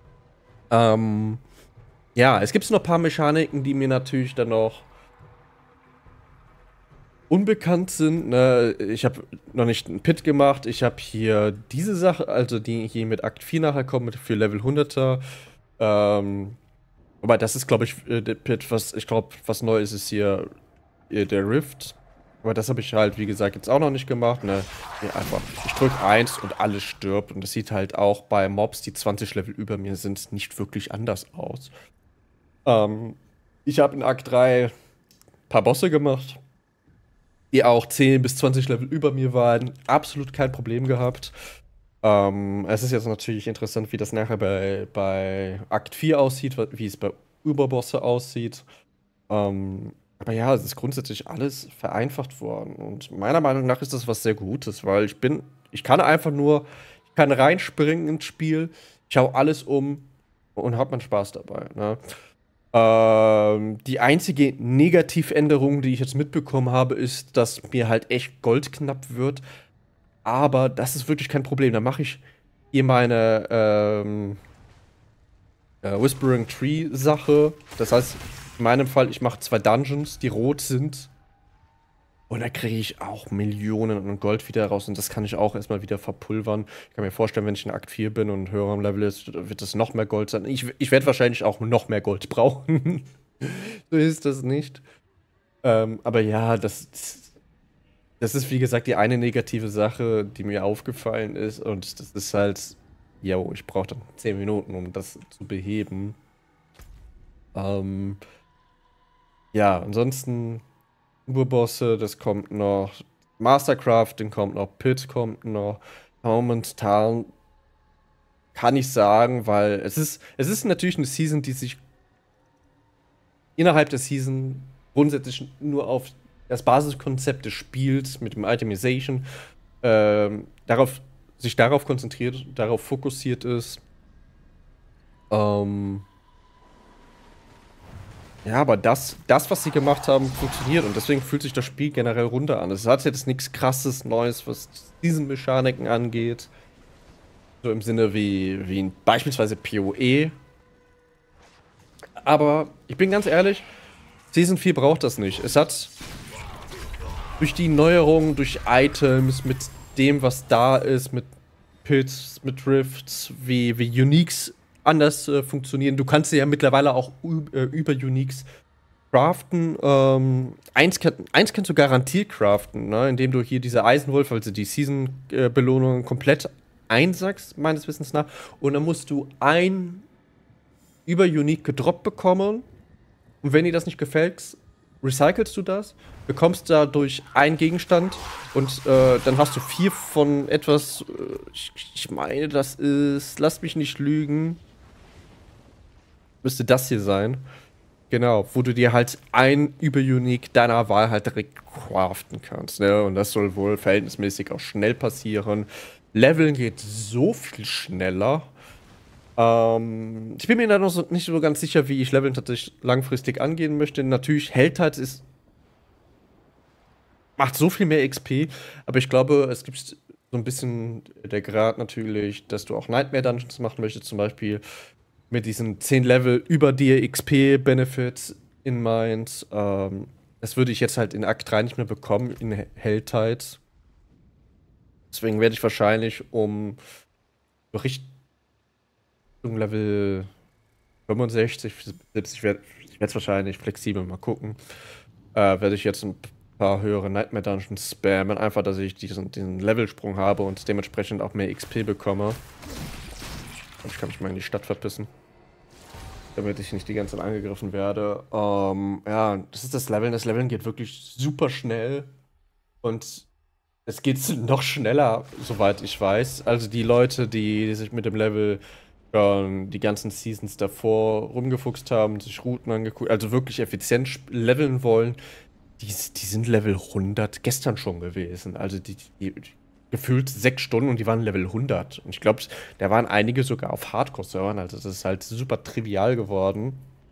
[SPEAKER 1] Ähm, ja, es gibt noch ein paar Mechaniken, die mir natürlich dann noch unbekannt sind, ne, ich habe noch nicht einen Pit gemacht. Ich habe hier diese Sache, also die hier mit Akt vier nachher kommt, mit für Level hunderter. Ähm, aber das ist, glaube ich, äh, der Pit, was ich glaube, was neu ist, ist hier äh, der Rift. Aber das habe ich halt, wie gesagt, jetzt auch noch nicht gemacht. Ne? Ja, einfach, ich drücke eins und alles stirbt. Und das sieht halt auch bei Mobs, die zwanzig Level über mir sind, nicht wirklich anders aus. Ähm, ich habe in Akt drei ein paar Bosse gemacht, die auch zehn bis zwanzig Level über mir waren. Absolut kein Problem gehabt. Ähm, es ist jetzt natürlich interessant, wie das nachher bei, bei Akt vier aussieht, wie es bei Überbosse aussieht. Ähm, aber ja, es ist grundsätzlich alles vereinfacht worden. Und meiner Meinung nach ist das was sehr Gutes, weil ich bin, ich kann einfach nur, ich kann reinspringen ins Spiel, ich hau alles um und hab meinen Spaß dabei. Ne? Ähm, die einzige Negativänderung, die ich jetzt mitbekommen habe, ist, dass mir halt echt goldknapp wird. Aber das ist wirklich kein Problem. Da mache ich hier meine ähm, äh, Whispering Tree Sache. Das heißt, in meinem Fall, ich mache zwei Dungeons, die rot sind. Und da kriege ich auch Millionen an Gold wieder raus. Und das kann ich auch erstmal wieder verpulvern. Ich kann mir vorstellen, wenn ich in Akt vier bin und höher am Level ist, wird das noch mehr Gold sein. Ich, ich werde wahrscheinlich auch noch mehr Gold brauchen. So ist das nicht. Ähm, aber ja, das, das ist wie gesagt die eine negative Sache, die mir aufgefallen ist. Und das ist halt, yo, ich brauche dann zehn Minuten, um das zu beheben. Ähm, ja, ansonsten Urbosse, das kommt noch. Mastercraft, den kommt noch. Pit kommt noch. Momentan kann ich sagen, weil es ist, es ist natürlich eine Season, die sich innerhalb der Season grundsätzlich nur auf das Basiskonzept des Spiels mit dem Itemization ähm, darauf, sich darauf konzentriert, darauf fokussiert ist. Ähm, ja, aber das, das, was sie gemacht haben, funktioniert und deswegen fühlt sich das Spiel generell runter an. Es hat jetzt nichts krasses Neues, was diesen Mechaniken angeht. So im Sinne wie, wie beispielsweise PoE. Aber ich bin ganz ehrlich, Season vier braucht das nicht. Es hat durch die Neuerungen, durch Items, mit dem, was da ist, mit Pits, mit Rifts, wie, wie Uniques anders äh, funktionieren. Du kannst ja mittlerweile auch äh, über Uniques craften. Ähm, eins, kann, eins kannst du garantiert craften, ne? Indem du hier diese Eisenwolf, also die Season-Belohnung, äh, komplett einsackst, meines Wissens nach. Und dann musst du ein über Unique gedroppt bekommen. Und wenn dir das nicht gefällt, recycelst du das, bekommst dadurch einen Gegenstand und äh, dann hast du vier von etwas, äh, ich, ich meine, das ist, lasst mich nicht lügen, müsste das hier sein. Genau, wo du dir halt ein Über-Unique deiner Wahl halt direkt craften kannst, ne? Und das soll wohl verhältnismäßig auch schnell passieren. Leveln geht so viel schneller. Ähm, ich bin mir da noch so, nicht so ganz sicher, wie ich Leveln tatsächlich langfristig angehen möchte. Natürlich, Held halt ist macht so viel mehr X P, aber ich glaube, es gibt so ein bisschen der Grad natürlich, dass du auch Nightmare Dungeons machen möchtest, zum Beispiel mit diesen zehn Level über dir X P-Benefits in Mind. Ähm, das würde ich jetzt halt in Akt drei nicht mehr bekommen, in Helltide. Deswegen werde ich wahrscheinlich um Richtung Level fünfundsechzig, selbst ich werde es wahrscheinlich flexibel mal gucken, äh, werde ich jetzt ein paar höhere Nightmare Dungeons spammen, einfach, dass ich diesen, diesen Levelsprung habe und dementsprechend auch mehr X P bekomme. Und ich kann mich mal in die Stadt verpissen, damit ich nicht die ganze Zeit angegriffen werde. Ähm, ja, das ist das Leveln. Das Leveln geht wirklich super schnell und es geht noch schneller, soweit ich weiß. Also die Leute, die sich mit dem Level schon die ganzen Seasons davor rumgefuchst haben, sich Routen angeguckt, also wirklich effizient leveln wollen, die, die sind Level hundert gestern schon gewesen. Also die, die, die gefühlt sechs Stunden und die waren Level hundert. Und ich glaube, da waren einige sogar auf Hardcore-Servern. Also das ist halt super trivial geworden.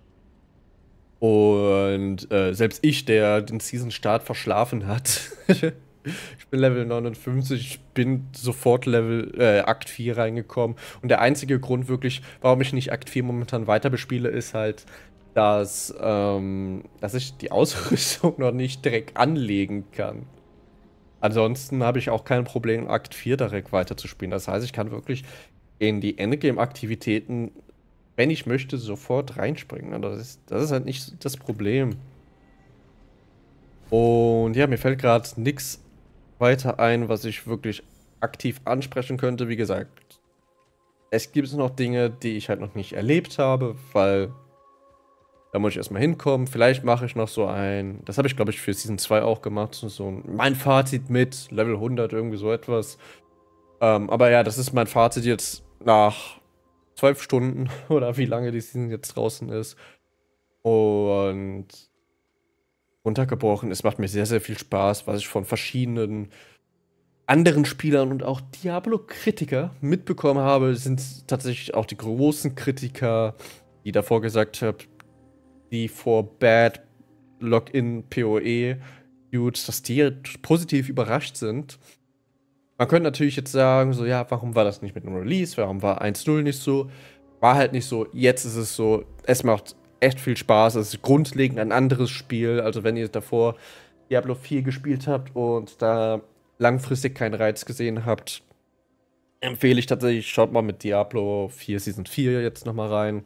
[SPEAKER 1] Und äh, selbst ich, der den Season-Start verschlafen hat, ich bin Level neunundfünfzig, ich bin sofort Level äh, Akt vier reingekommen. Und der einzige Grund wirklich, warum ich nicht Akt vier momentan weiter bespiele, ist halt, dass, ähm, dass ich die Ausrüstung noch nicht direkt anlegen kann. Ansonsten habe ich auch kein Problem, Akt vier direkt weiterzuspielen. Das heißt, ich kann wirklich in die Endgame-Aktivitäten, wenn ich möchte, sofort reinspringen. Das ist, das ist halt nicht das Problem. Und ja, mir fällt gerade nichts weiter ein, was ich wirklich aktiv ansprechen könnte. Wie gesagt, es gibt noch Dinge, die ich halt noch nicht erlebt habe, weil da muss ich erstmal hinkommen. Vielleicht mache ich noch so ein, das habe ich glaube ich für Season zwei auch gemacht, so so ein, mein Fazit mit Level hundert, irgendwie so etwas. Ähm, aber ja, das ist mein Fazit jetzt nach zwölf Stunden oder wie lange die Season jetzt draußen ist. Und runtergebrochen, es macht mir sehr, sehr viel Spaß, was ich von verschiedenen anderen Spielern und auch Diablo-Kritiker mitbekommen habe, sind tatsächlich auch die großen Kritiker, die davor gesagt haben, die vor Bad Login PoE Dudes, dass die positiv überrascht sind. Man könnte natürlich jetzt sagen, so ja, warum war das nicht mit einem Release? Warum war eins null nicht so? War halt nicht so. Jetzt ist es so, es macht echt viel Spaß. Es ist grundlegend ein anderes Spiel. Also wenn ihr davor Diablo vier gespielt habt und da langfristig keinen Reiz gesehen habt, empfehle ich tatsächlich, schaut mal mit Diablo vier Season vier jetzt nochmal rein.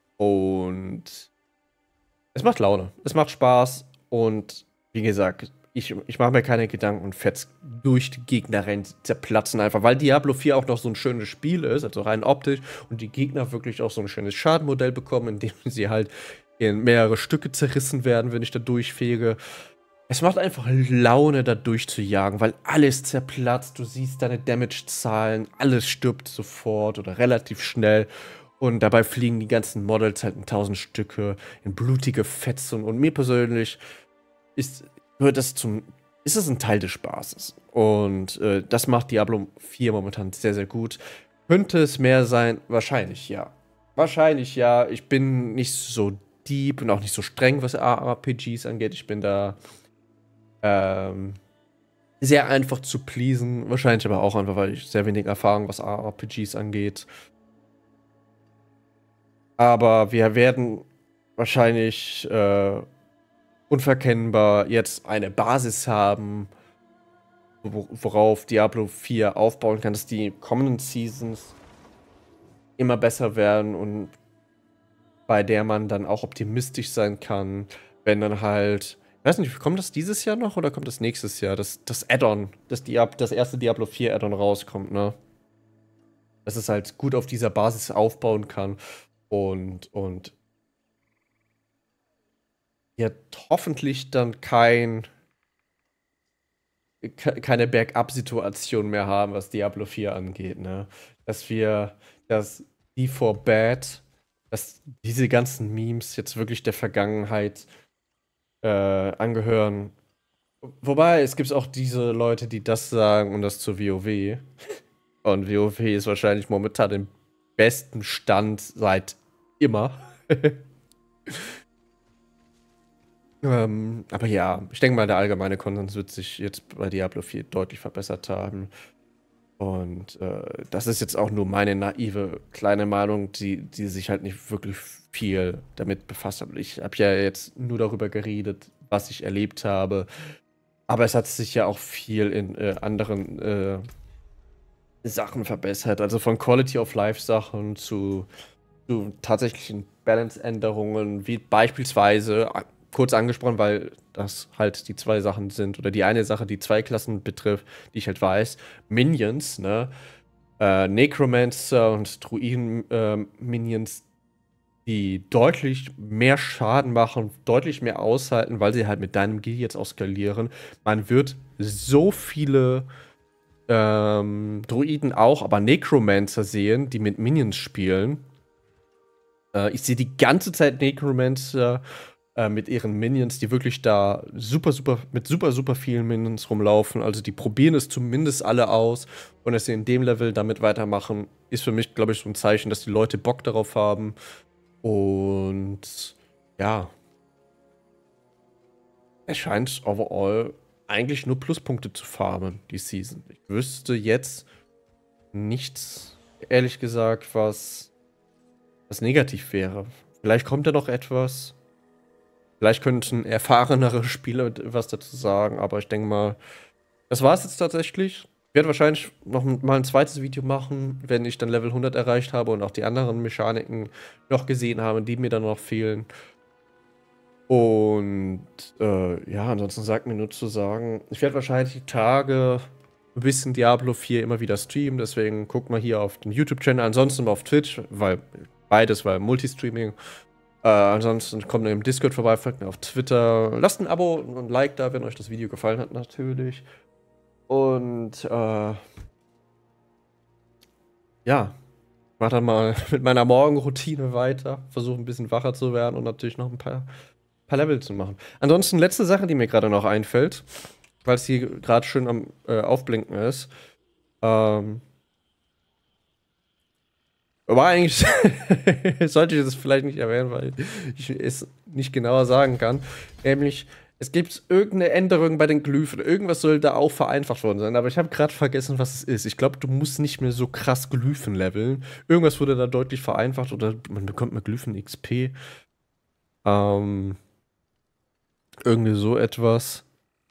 [SPEAKER 1] Und es macht Laune, es macht Spaß und wie gesagt, ich, ich mache mir keine Gedanken und fetz durch die Gegner rein, zerplatzen einfach, weil Diablo vier auch noch so ein schönes Spiel ist, also rein optisch und die Gegner wirklich auch so ein schönes Schadenmodell bekommen, indem sie halt in mehrere Stücke zerrissen werden, wenn ich da durchfege. Es macht einfach Laune, da durchzujagen, weil alles zerplatzt, du siehst deine Damage-Zahlen, alles stirbt sofort oder relativ schnell. Und dabei fliegen die ganzen Models halt in tausend Stücke, in blutige Fetzen. Und mir persönlich ist, gehört das zum, ist es ein Teil des Spaßes. Und äh, das macht Diablo vier momentan sehr, sehr gut. Könnte es mehr sein? Wahrscheinlich ja. Wahrscheinlich ja. Ich bin nicht so deep und auch nicht so streng, was A R P Gs angeht. Ich bin da ähm, sehr einfach zu pleasen. Wahrscheinlich aber auch einfach, weil ich sehr wenig Erfahrung, was A R P Gs angeht. Aber wir werden wahrscheinlich äh, unverkennbar jetzt eine Basis haben, wo- worauf Diablo vier aufbauen kann, dass die kommenden Seasons immer besser werden und bei der man dann auch optimistisch sein kann, wenn dann halt, ich weiß nicht, kommt das dieses Jahr noch oder kommt das nächstes Jahr? Das, das Add-on, das, Diab das erste Diablo vier Add-on rauskommt, ne? Dass es halt gut auf dieser Basis aufbauen kann und, und ihr hoffentlich dann kein, ke- keine Bergab-Situation mehr haben, was Diablo vier angeht, ne? Dass wir, dass die for Bad, dass diese ganzen Memes jetzt wirklich der Vergangenheit äh, angehören. Wobei, es gibt auch diese Leute, die das sagen und das zu WoW. Und WoW ist wahrscheinlich momentan im besten Stand seit immer. Ähm, aber ja, ich denke mal, der allgemeine Konsens wird sich jetzt bei Diablo vier deutlich verbessert haben. Und äh, das ist jetzt auch nur meine naive kleine Meinung, die, die sich halt nicht wirklich viel damit befasst hat. Ich habe ja jetzt nur darüber geredet, was ich erlebt habe. Aber es hat sich ja auch viel in äh, anderen äh, Sachen verbessert. Also von Quality of Life Sachen zu, zu tatsächlichen Balance-Änderungen, wie beispielsweise, a- kurz angesprochen, weil das halt die zwei Sachen sind, oder die eine Sache, die zwei Klassen betrifft, die ich halt weiß, Minions, ne? Äh, Necromancer und Druiden-Minions, die deutlich mehr Schaden machen, deutlich mehr aushalten, weil sie halt mit deinem Gear jetzt auch skalieren. Man wird so viele ähm, Druiden auch, aber Necromancer sehen, die mit Minions spielen. Äh, ich sehe die ganze Zeit Necromancer äh, mit ihren Minions, die wirklich da super, super, mit super, super vielen Minions rumlaufen. Also die probieren es zumindest alle aus. Und dass sie in dem Level damit weitermachen, ist für mich, glaube ich, so ein Zeichen, dass die Leute Bock darauf haben. Und ja, es scheint overall eigentlich nur Pluspunkte zu farmen, die Season. Ich wüsste jetzt nichts, ehrlich gesagt, was, was negativ wäre. Vielleicht kommt da noch etwas. Vielleicht könnten erfahrenere Spieler was dazu sagen, aber ich denke mal, das war es jetzt tatsächlich. Ich werde wahrscheinlich noch mal ein zweites Video machen, wenn ich dann Level hundert erreicht habe und auch die anderen Mechaniken noch gesehen habe, die mir dann noch fehlen. Und äh, ja, ansonsten sagt mir nur zu sagen, ich werde wahrscheinlich die Tage ein bisschen Diablo vier immer wieder streamen, deswegen guckt mal hier auf den YouTube-Channel, ansonsten mal auf Twitch, weil beides, weil Multistreaming. Äh, ansonsten kommt ihr im Discord vorbei, folgt mir auf Twitter, lasst ein Abo und ein Like da, wenn euch das Video gefallen hat, natürlich. Und äh, ja, mach dann mal mit meiner Morgenroutine weiter, versuche ein bisschen wacher zu werden und natürlich noch ein paar, paar Level zu machen. Ansonsten letzte Sache, die mir gerade noch einfällt, weil es hier gerade schön am äh, Aufblinken ist. Ähm, war eigentlich, sollte ich das vielleicht nicht erwähnen, weil ich es nicht genauer sagen kann. Nämlich, es gibt irgendeine Änderung bei den Glyphen. Irgendwas soll da auch vereinfacht worden sein, aber ich habe gerade vergessen, was es ist. Ich glaube, du musst nicht mehr so krass Glyphen leveln. Irgendwas wurde da deutlich vereinfacht oder man bekommt mit Glyphen X P. Ähm, irgendwie so etwas.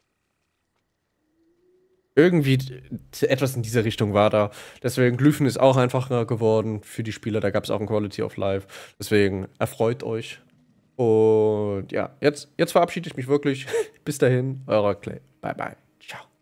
[SPEAKER 1] Irgendwie etwas in dieser Richtung war da. Deswegen, Glyphen ist auch einfacher geworden für die Spieler. Da gab es auch ein Quality of Life. Deswegen, erfreut euch. Und ja, jetzt, jetzt verabschiede ich mich wirklich. Bis dahin, euer Clay. Bye, bye. Ciao.